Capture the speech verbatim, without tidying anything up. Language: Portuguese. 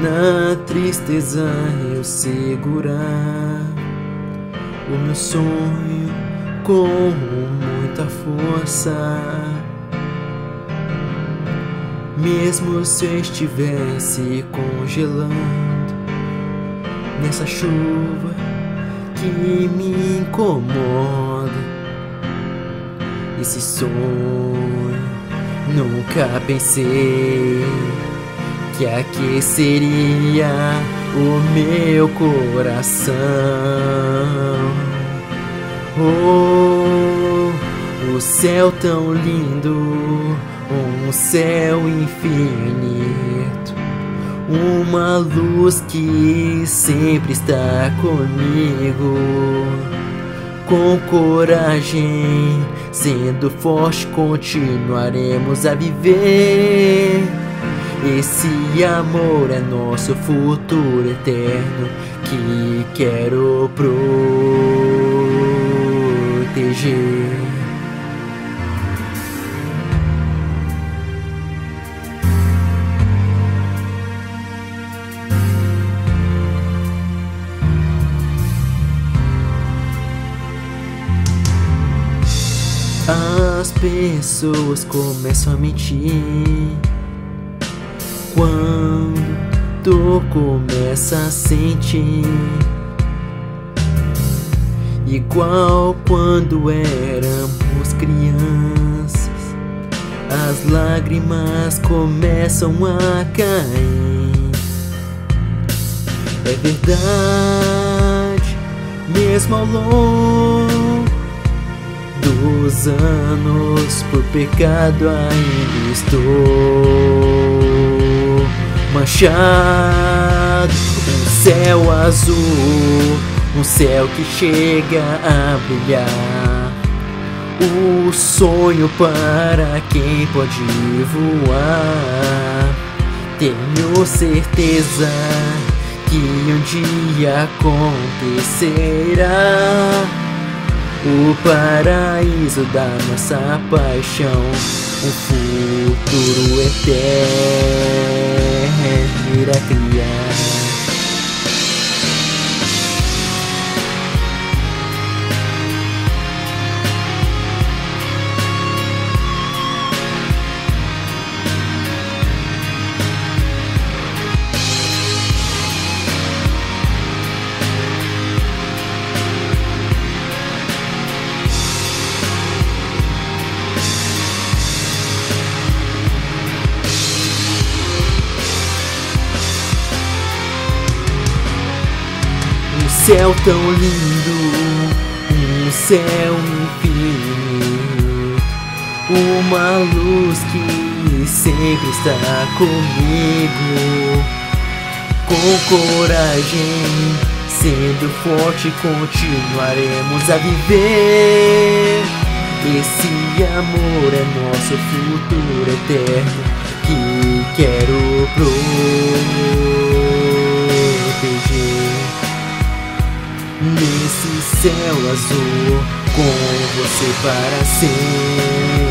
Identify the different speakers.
Speaker 1: na tristeza eu segurar o meu sonho com muita força. Mesmo se eu estivesse congelando nessa chuva que me incomoda, esse sonho nunca pensei que aqueceria o meu coração. Oh, o céu tão lindo, um céu infinito, uma luz que sempre está comigo. Com coragem, sendo forte, continuaremos a viver. Esse amor é nosso futuro eterno que quero proteger. As pessoas começam a mentir quando tu começa a sentir igual quando éramos crianças. As lágrimas começam a cair. É verdade, mesmo ao longo dos anos, por pecado ainda estou manchado. Um céu azul, um céu que chega a brilhar, o sonho para quem pode voar. Tenho certeza que um dia acontecerá o paraíso da nossa paixão, um futuro eterno irá criar. Um céu tão lindo, um céu infinito, uma luz que sempre está comigo. Com coragem, sendo forte, continuaremos a viver. Esse amor é nosso futuro eterno que quero proteger. Nesse céu azul, com você para sempre.